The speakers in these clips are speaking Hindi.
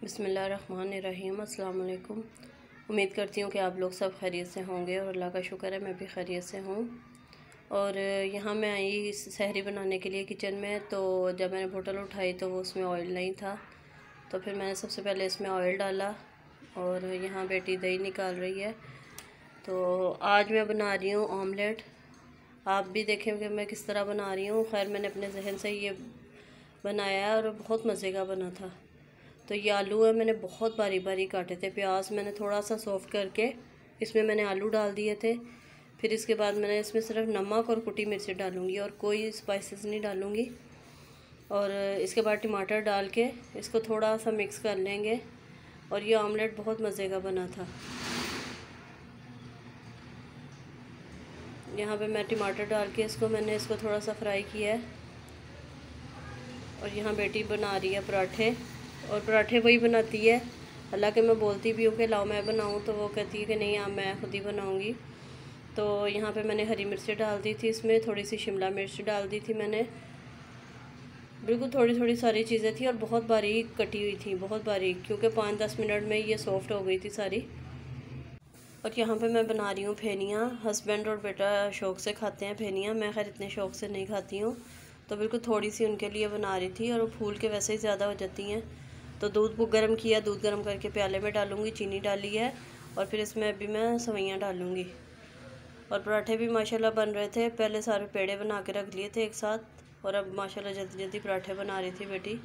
बिस्मिल्लाहिर्रहमानिर्रहीम। अस्सलाम वालेकुम। उम्मीद करती हूँ कि आप लोग सब खैरियत से होंगे और अल्लाह का शुक्र है मैं भी खैरियत से हूँ। और यहाँ मैं आई सहरी बनाने के लिए किचन में। तो जब मैंने बोतल उठाई तो वो उसमें ऑयल नहीं था, तो फिर मैंने सबसे पहले इसमें ऑयल डाला और यहाँ बेटी दही निकाल रही है। तो आज मैं बना रही हूँ ऑमलेट। आप भी देखें कि मैं किस तरह बना रही हूँ। खैर मैंने अपने जहन से ये बनाया और बहुत मज़े का बना था। तो ये आलू है, मैंने बहुत बारीक बारीक काटे थे। प्याज मैंने थोड़ा सा सॉफ्ट करके इसमें मैंने आलू डाल दिए थे। फिर इसके बाद मैंने इसमें सिर्फ नमक और कुटी मिर्च डालूँगी और कोई स्पाइसेस नहीं डालूँगी। और इसके बाद टमाटर डाल के इसको थोड़ा सा मिक्स कर लेंगे और ये ऑमलेट बहुत मज़े का बना था। यहाँ पे मैं टमाटर डाल के मैंने इसको थोड़ा सा फ्राई किया है। और यहाँ बेटी बना रही है पराठे, और पराठे वही बनाती है। हालांकि मैं बोलती भी हूँ कि लाओ मैं बनाऊँ, तो वो कहती है कि नहीं आप मैं खुद ही बनाऊँगी। तो यहाँ पे मैंने हरी मिर्चें डाल दी थी, इसमें थोड़ी सी शिमला मिर्च डाल दी थी मैंने। बिल्कुल थोड़ी थोड़ी सारी चीज़ें थी और बहुत बारीक कटी हुई थी, बहुत बारीक, क्योंकि 5-10 मिनट में ये सॉफ्ट हो गई थी सारी। और यहाँ पे मैं बना रही हूँ फेनियाँ। हस्बैंड और बेटा शौक़ से खाते हैं फेनियाँ, मैं खैर इतने शौक़ से नहीं खाती हूँ। तो बिल्कुल थोड़ी सी उनके लिए बना रही थी और वो फूल के वैसे ही ज़्यादा हो जाती हैं। तो दूध को गर्म किया, दूध गर्म करके प्याले में डालूँगी, चीनी डाली है और फिर इसमें अभी मैं सेवइयाँ डालूँगी। और पराठे भी माशाल्लाह बन रहे थे। पहले सारे पेड़े बना के रख लिए थे एक साथ और अब माशाल्लाह जल्दी जल्दी पराठे बना रही थी बेटी।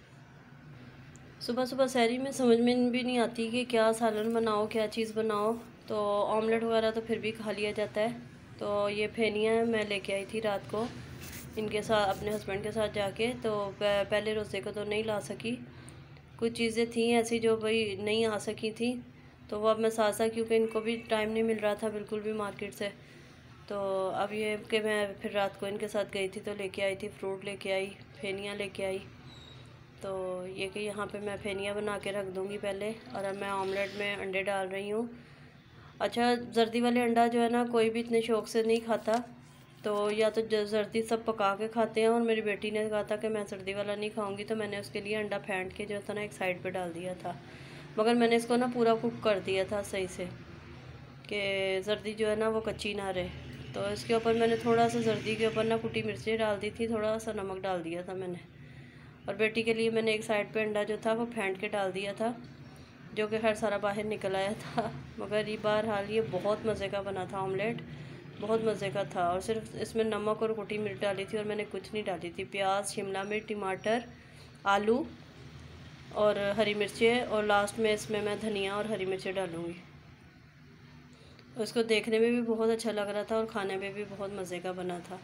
सुबह सुबह सहरी में समझ में भी नहीं आती कि क्या सालन बनाओ, क्या चीज़ बनाओ। तो ऑमलेट वगैरह तो फिर भी खा लिया जाता है। तो ये फेनियाँ मैं लेके आई थी रात को इनके साथ, अपने हस्बैंड के साथ जाके। तो पहले रोज़े को तो नहीं ला सकी, कुछ चीज़ें थी ऐसी जो भाई नहीं आ सकी थी। तो वो अब मैं साथ साथ, क्योंकि इनको भी टाइम नहीं मिल रहा था बिल्कुल भी मार्केट से। तो अब ये कि मैं फिर रात को इनके साथ गई थी तो लेके आई थी, फ्रूट लेके आई, फेनियाँ लेके आई। तो ये कि यहाँ पे मैं फेनियाँ बना के रख दूँगी पहले। और अब मैं ऑमलेट में अंडे डाल रही हूँ। अच्छा, जर्दी वाले अंडा जो है ना कोई भी इतने शौक़ से नहीं खाता। तो या तो जर्दी सब पका के खाते हैं, और मेरी बेटी ने कहा था कि मैं जर्दी वाला नहीं खाऊंगी, तो मैंने उसके लिए अंडा फेंट के जो था ना एक साइड पे डाल दिया था। मगर मैंने इसको ना पूरा कुक कर दिया था सही से, कि जर्दी जो है ना वो कच्ची ना रहे। तो इसके ऊपर मैंने थोड़ा सा जर्दी के ऊपर ना कुटी मिर्चें डाल दी थी, थोड़ा सा नमक डाल दिया था मैंने। और बेटी के लिए मैंने एक साइड पर अंडा जो था वो फेंट के डाल दिया था, जो कि खैर सारा बाहर निकल आया था। मगर ये बहरहाल ये बहुत मज़े का बना था ऑमलेट, बहुत मज़े का था। और सिर्फ इसमें नमक और कुटी मिर्च डाली थी और मैंने कुछ नहीं डाली थी। प्याज, शिमला मिर्च, टमाटर, आलू और हरी मिर्चें, और लास्ट में इसमें मैं धनिया और हरी मिर्चें डालूँगी। उसको देखने में भी बहुत अच्छा लग रहा था और खाने में भी बहुत मज़े का बना था।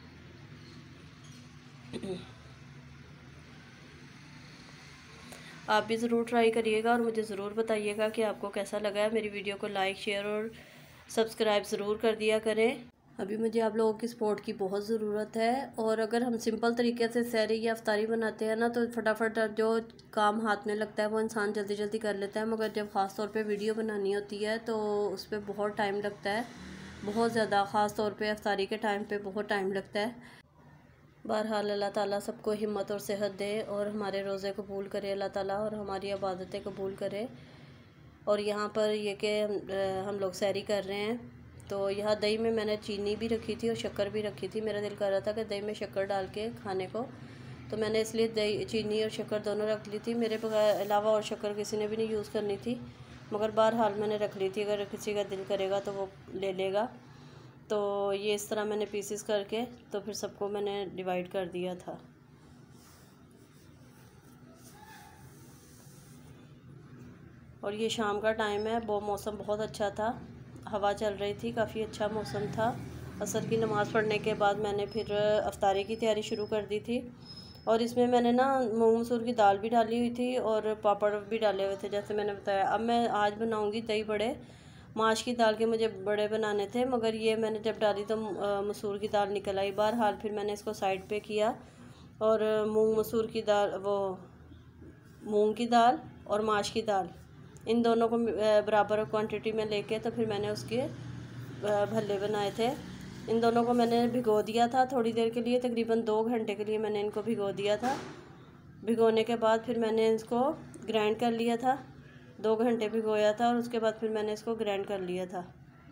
आप भी ज़रूर ट्राई करिएगा और मुझे ज़रूर बताइएगा कि आपको कैसा लगा है। मेरी वीडियो को लाइक, शेयर और सब्सक्राइब ज़रूर कर दिया करें। अभी मुझे आप लोगों की सपोर्ट की बहुत ज़रूरत है। और अगर हम सिंपल तरीके से सहरी या इफ्तारी बनाते हैं ना, तो फटाफट जो काम हाथ में लगता है वो इंसान जल्दी जल्दी कर लेता है। मगर जब ख़ास तौर पे वीडियो बनानी होती है तो उस पर बहुत टाइम लगता है, बहुत ज़्यादा। ख़ास तौर पे इफ्तारी के टाइम पे बहुत टाइम लगता है। बहरहाल अल्लाह ताला सबको हिम्मत और सेहत दे और हमारे रोज़े कबूल करे अल्लाह ताला, और हमारी इबादतें कबूल करे। और यहाँ पर ये कि हम लोग सहरी कर रहे हैं। तो यहाँ दही में मैंने चीनी भी रखी थी और शक्कर भी रखी थी। मेरा दिल कर रहा था कि दही में शक्कर डाल के खाने को, तो मैंने इसलिए दही, चीनी और शक्कर दोनों रख ली थी। मेरे अलावा और शक्कर किसी ने भी नहीं यूज़ करनी थी, मगर बहरहाल मैंने रख ली थी। अगर किसी का दिल करेगा तो वो ले लेगा। तो ये इस तरह मैंने पीसेस करके तो फिर सबको मैंने डिवाइड कर दिया था। और ये शाम का टाइम है, वो मौसम बहुत अच्छा था, हवा चल रही थी, काफ़ी अच्छा मौसम था। असर की नमाज़ पढ़ने के बाद मैंने फिर अफ्तारी की तैयारी शुरू कर दी थी। और इसमें मैंने ना मूंग मसूर की दाल भी डाली हुई थी और पापड़ भी डाले हुए थे, जैसे मैंने बताया। अब मैं आज बनाऊंगी दही बड़े। माश की दाल के मुझे बड़े बनाने थे, मगर ये मैंने जब डाली तो मसूर की दाल निकल आई। बहरहाल फिर मैंने इसको साइड पे किया और मूंग मसूर की दाल, वो मूंग की दाल और माश की दाल, इन दोनों को बराबर क्वांटिटी में लेके तो फिर मैंने उसके भल्ले बनाए थे। इन दोनों को मैंने भिगो दिया था थोड़ी देर के लिए, तकरीबन 2 घंटे के लिए मैंने इनको भिगो दिया था। भिगोने के बाद फिर मैंने इसको ग्राइंड कर लिया था, 2 घंटे भिगोया था और उसके बाद फिर मैंने इसको ग्राइंड कर लिया था।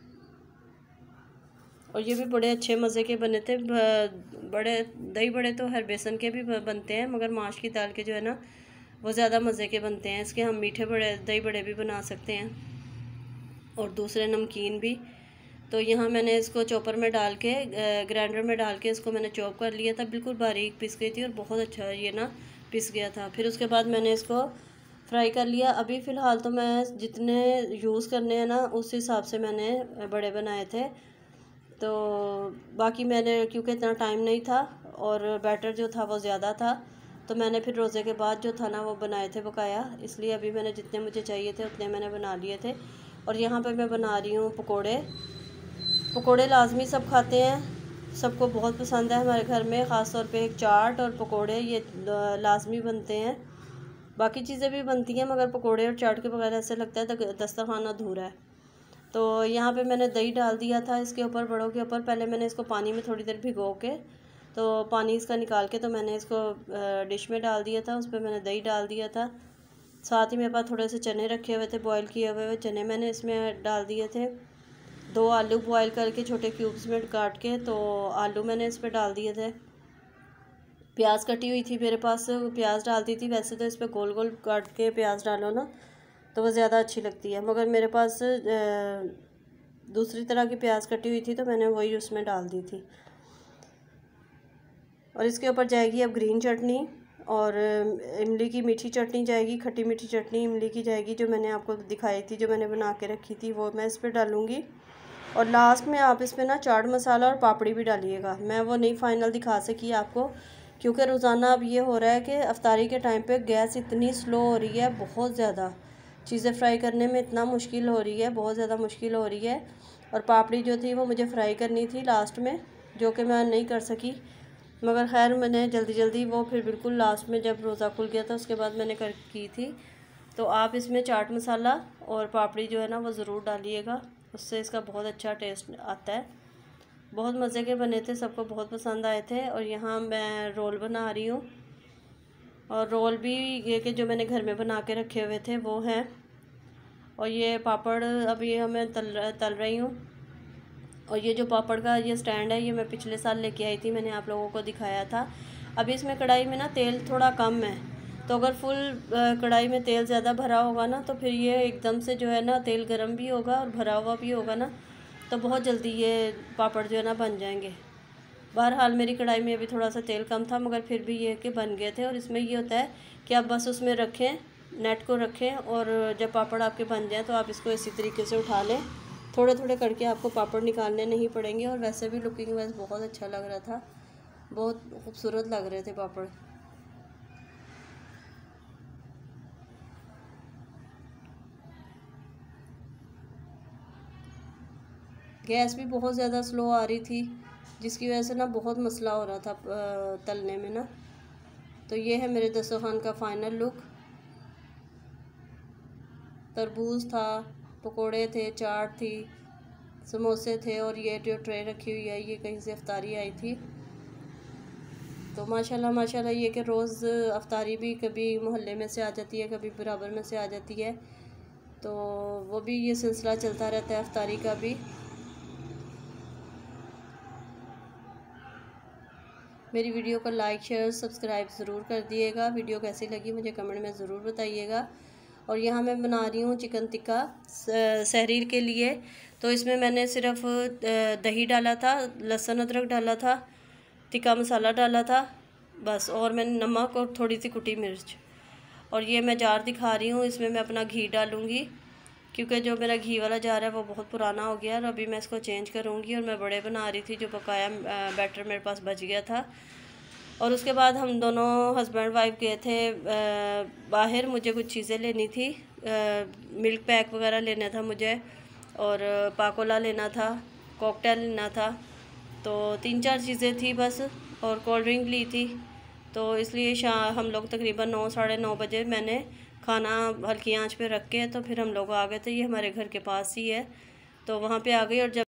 और ये भी बड़े अच्छे मज़े के बने थे। बड़े दही बड़े तो हर बेसन के भी बनते हैं, मगर माश की दाल के जो है ना वो ज़्यादा मज़े के बनते हैं। इसके हम मीठे बड़े, दही बड़े भी बना सकते हैं और दूसरे नमकीन भी। तो यहाँ मैंने इसको चॉपर में डाल के, ग्राइंडर में डाल के इसको मैंने चॉप कर लिया था। बिल्कुल बारीक पिस गई थी और बहुत अच्छा ये ना पिस गया था। फिर उसके बाद मैंने इसको फ्राई कर लिया। अभी फ़िलहाल तो मैं जितने यूज़ करने हैं ना उस हिसाब से मैंने बड़े बनाए थे। तो बाकी मैंने, क्योंकि इतना टाइम नहीं था और बैटर जो था वो ज़्यादा था, तो मैंने फिर रोज़े के बाद जो था ना वो बनाए थे बकाया। इसलिए अभी मैंने जितने मुझे चाहिए थे उतने मैंने बना लिए थे। और यहाँ पे मैं बना रही हूँ पकोड़े। पकोड़े लाजमी सब खाते हैं, सबको बहुत पसंद है हमारे घर में। ख़ास तौर पे एक चाट और पकोड़े ये लाजमी बनते हैं। बाकी चीज़ें भी बनती हैं मगर पकोड़े और चाट के बगैर ऐसे लगता है दस्तरखाना अधूरा है। तो यहाँ पे मैंने दही डाल दिया था इसके ऊपर, बड़ों के ऊपर। पहले मैंने इसको पानी में थोड़ी देर भिगो के, तो पानी इसका निकाल के, तो मैंने इसको डिश में डाल दिया था। उस पर मैंने दही डाल दिया था। साथ ही मेरे पास थोड़े से चने रखे हुए थे, बॉयल किए हुए चने मैंने इसमें डाल दिए थे। 2 आलू बॉयल करके छोटे क्यूब्स में काट के, तो आलू मैंने इस पर डाल दिए थे। प्याज कटी हुई थी मेरे पास, प्याज डाल दी थी। वैसे तो इस पर गोल गोल काट के प्याज डालो ना तो वो ज़्यादा अच्छी लगती है, मगर मेरे पास दूसरी तरह की प्याज कटी हुई थी तो मैंने वही उसमें डाल दी थी। और इसके ऊपर जाएगी अब ग्रीन चटनी और इमली की मीठी चटनी जाएगी, खट्टी मीठी चटनी इमली की जाएगी, जो मैंने आपको दिखाई थी, जो मैंने बना के रखी थी, वो मैं इस पर डालूँगी। और लास्ट में आप इसमें ना चाट मसाला और पापड़ी भी डालिएगा। मैं वो नहीं फ़ाइनल दिखा सकी आपको, क्योंकि रोज़ाना अब ये हो रहा है कि अफ्तारी के टाइम पे गैस इतनी स्लो हो रही है, बहुत ज़्यादा चीज़ें फ्राई करने में इतना मुश्किल हो रही है, बहुत ज़्यादा मुश्किल हो रही है। और पापड़ी जो थी वो मुझे फ्राई करनी थी लास्ट में, जो कि मैं नहीं कर सकी, मगर खैर मैंने जल्दी जल्दी वो फिर बिल्कुल लास्ट में जब रोज़ा खुल गया था उसके बाद मैंने की थी। तो आप इसमें चाट मसाला और पापड़ी जो है ना वो ज़रूर डालिएगा, उससे इसका बहुत अच्छा टेस्ट आता है। बहुत मज़े के बने थे, सबको बहुत पसंद आए थे। और यहाँ मैं रोल बना रही हूँ, और रोल भी ये कि जो मैंने घर में बना के रखे हुए थे वो हैं। और ये पापड़ अब ये मैं तल रही हूँ। और ये जो पापड़ का ये स्टैंड है ये मैं पिछले साल लेके आई थी, मैंने आप लोगों को दिखाया था। अभी इसमें कढ़ाई में ना तेल थोड़ा कम है, तो अगर फुल कढ़ाई में तेल ज़्यादा भरा होगा ना तो फिर ये एकदम से जो है ना तेल गर्म भी होगा और भरा हुआ भी होगा ना, तो बहुत जल्दी ये पापड़ जो है ना बन जाएंगे। बहरहाल मेरी कढ़ाई में अभी थोड़ा सा तेल कम था, मगर फिर भी ये कि बन गए थे। और इसमें ये होता है कि आप बस उसमें रखें, नेट को रखें, और जब पापड़ आपके बन जाएँ तो आप इसको इसी तरीके से उठा लें। थोड़े थोड़े करके आपको पापड़ निकालने नहीं पड़ेंगे। और वैसे भी लुकिंग वाइज बहुत अच्छा लग रहा था, बहुत खूबसूरत लग रहे थे पापड़। गैस भी बहुत ज़्यादा स्लो आ रही थी, जिसकी वजह से ना बहुत मसला हो रहा था तलने में ना। तो ये है मेरे दस्तरखान का फ़ाइनल लुक। तरबूज था, पकोड़े थे, चाट थी, समोसे थे, और ये जो ट्रे रखी हुई है ये कहीं से अफ्तारी आई थी। तो माशाल्लाह माशाल्लाह ये कि रोज़ अफ्तारी भी कभी मोहल्ले में से आ जाती है, कभी बराबर में से आ जाती है, तो वो भी ये सिलसिला चलता रहता है अफ्तारी का भी। मेरी वीडियो को लाइक शेयर सब्सक्राइब ज़रूर कर दिएगा। वीडियो कैसी लगी मुझे कमेंट में ज़रूर बताइएगा। और यहाँ मैं बना रही हूँ चिकन टिक्का सहरीर के लिए। तो इसमें मैंने सिर्फ दही डाला था, लहसुन अदरक डाला था, टिक्का मसाला डाला था बस, और मैंने नमक और थोड़ी सी कुटी मिर्च। और ये मैं जार दिखा रही हूँ, इसमें मैं अपना घी डालूँगी, क्योंकि जो मेरा घी वाला जार है वो बहुत पुराना हो गया और अभी मैं इसको चेंज करूँगी। और मैं बड़े बना रही थी, जो बकाया बैटर मेरे पास बच गया था। और उसके बाद हम दोनों हस्बैंड वाइफ गए थे बाहर, मुझे कुछ चीज़ें लेनी थी, मिल्क पैक वगैरह लेना था मुझे, और पाकोला लेना था, कॉकटेल लेना था, तो 3-4 चीज़ें थी बस, और कोल्ड ड्रिंक ली थी। तो इसलिए हम लोग तकरीबन 9 साढ़े 9 बजे मैंने खाना हल्की आंच पे रख के तो फिर हम लोग आ गए थे। ये हमारे घर के पास ही है, तो वहाँ पे आ गई। और जब